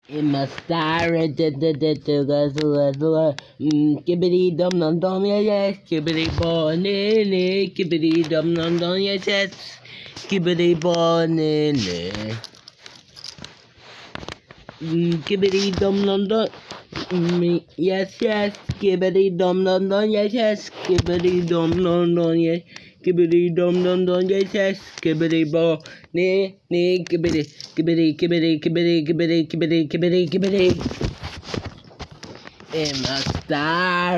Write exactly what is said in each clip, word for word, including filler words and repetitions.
In my star, skibidi dum dum dum, yes, yes, skibidi ball, nee, nee, skibidi dum dum dum, yes, yes, skibidi ball, nee, nee. Skibidi dum dum dum, yes, yes, skibidi dum dum dum, yes, yes, skibidi dum dum dum, yes. Skibidi dum dum dum, yes, yes, skibidi ball, nee, nee, skibidi, skibidi, skibidi, skibidi, skibidi, skibidi, skibidi, skibidi. In my star,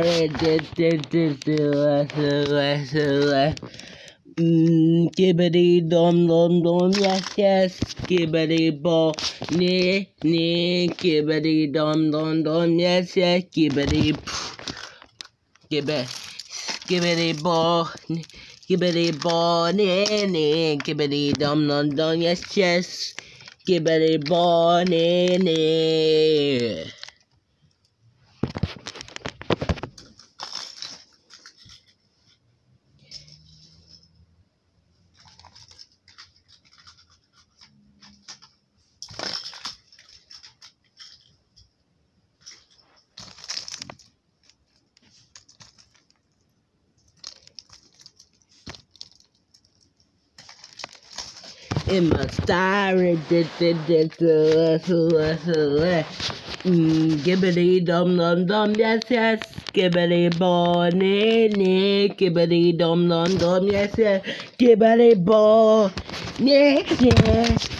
skibidi dum dum dum, yes, yes, skibidi ball, nee, nee, skibidi dum dum dum, yes, yes, skibidi, skibidi, skibidi ball. Skibidi ball, nee, nee, skibidi dum dum dum, yes, yes, skibidi ball, nee, nee. In my star, skibidi dum dum dum, yes, yes, skibidi ball, nee, nee, skibidi dum dum dum, yes, yes, skibidi ball, nee, nee.